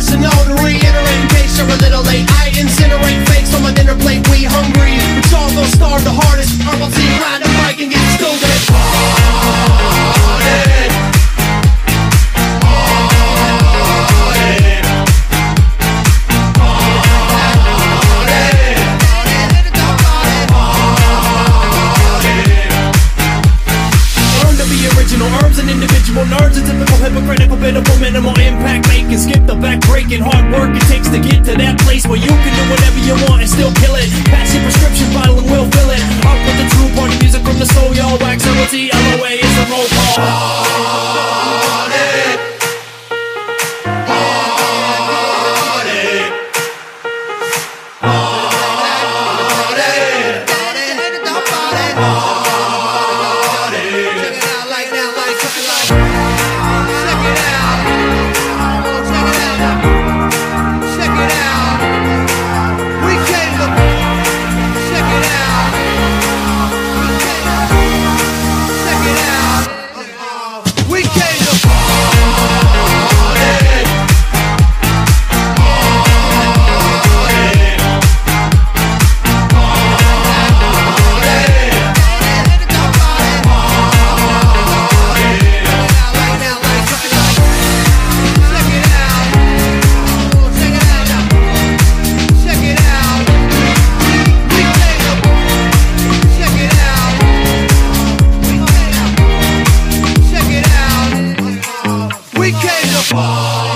arsenal to reiterate in case you're a little late. I incinerate fakes on my dinner plate. We hungry, but y'all gon' starve the hardest. Herbal team, ride the mic and get stupid. Herbs and individual nerves, a typical hypocritical, pitiful, minimal impact making. Skip the back breaking, hard work it takes to get to that place where you can do whatever you want and still kill it. Pass your prescription bottle and we'll fill it up with the true party music from the soul. Y'all wax LOA, it's a roll call. We came to party.